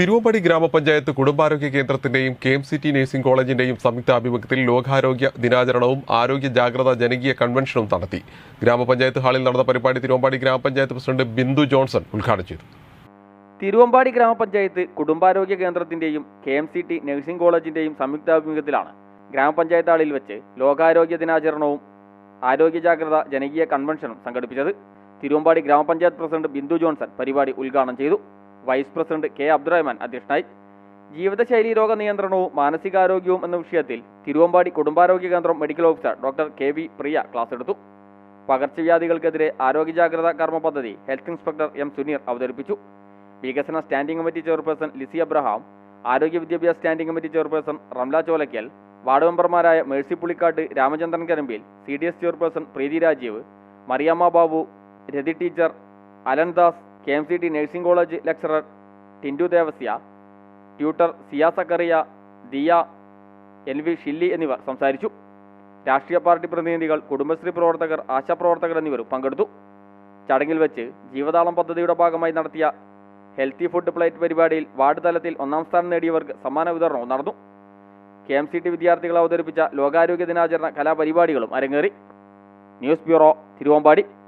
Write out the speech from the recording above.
തിരുവമ്പാടി ഗ്രാമപഞ്ചായത്ത് കുടുംബാരോഗ്യ കേന്ദ്രത്തിന്റെയും KMCT nursing കോളേജിന്റെയും സംയുക്താഭിമുഖ്യത്തിൽ ലോകാരോഗ്യ ദിനാചരണവും ആരോഗ്യ ജാഗ്രതാ ജനകീയ കൺവെൻഷനും നടത്തി. ഗ്രാമപഞ്ചായത്ത് ഹാളിൽ നടന്ന പരിപാടി തിരുവമ്പാടി ഗ്രാമപഞ്ചായത്ത് പ്രസിഡന്റ് ബിന്ദു ജോൺസൺ ഉദ്ഘാടനം ചെയ്തു. തിരുവമ്പാടി ഗ്രാമപഞ്ചായത്ത് കുടുംബാരോഗ്യ കേന്ദ്രത്തിന്റെയും KMCT നഴ്സിംഗ് കോളേജിന്റെയും സംയുക്താഭിമുഖ്യത്തിലാണ് ഗ്രാമപഞ്ചായത്ത് ഹാളിൽ വെച്ച് ലോകാരോഗ്യ ദിനാചരണവും ആരോഗ്യ ജാഗ്രതാ ജനകീയ കൺവെൻഷനും സംഘടിപ്പിച്ചത്. തിരുവമ്പാടി ഗ്രാമപഞ്ചായത്ത് പ്രസിഡന്റ് ബിന്ദു ജോൺസൺ പരിപാടി ഉദ്ഘാടനം ചെയ്തു. Vice president K. അബ്ദുറഹ്മാൻ അധ്യക്ഷനായി. ജീവിതശൈലി രോഗ നിയന്ത്രണവും മാനസികാരോഗ്യവും എന്ന വിഷയത്തിൽ തിരുവമ്പാടി കുടുംബാരോഗ്യ കേന്ദ്രം medical officer doctor KV Priya class എടുത്തു. പകർച്ചവ്യാധികൾക്കെതിരെ ആരോഗ്യ ജാഗ്രതാ കർമ്മ പദ്ധതി ഹെൽത്ത് ഇൻസ്പെക്ടർ M. സുനീർ അവതരിപ്പിച്ചു. വികസന standing committee chairperson Lissy Abraham, ആരോഗ്യ വിദ്യാഭ്യാസ standing committee chairperson Ramla Cholakkal, ward മെമ്പർമാരായ Mercy Pulikkatt, Ramachandran Karambil, CDS chairperson Preethi Rajeev, Mariyamma Babu, Rathi teacher, Alandas, KMCT nursing college lecturer Tindu Devasya, tutor Siya Sakkariya, Diya, LV Shilly എന്നിവർ സംസാരിച്ചു. രാഷ്ട്രീയ പാർട്ടി പ്രതിനിധികൾ, കുടുംബശ്രീ പ്രവർത്തകർ, ആശാപ്രവർത്തകർ എന്നിവരും പങ്കെടുത്തു. ചടങ്ങിൽ വെച്ച് ജീവതാളം പദ്ധതിയുടെ ഭാഗമായി നടത്തിയ ഹെൽത്തി ഫുഡ് പ്ലേറ്റ് പരിപാടിയിൽ വാർഡ് തലത്തിൽ 1ാം സ്ഥാനം നേടിയവർക്ക് സമ്മാന വിതരണവും നടന്നു. KMCT വിദ്യാർത്ഥികൾ അവതരിപ്പിച്ച ലോകാരോഗ്യ ദിനാചരണ കലാപരിപാടികളും അരങ്ങേറി. News bureau, Thiruvambady.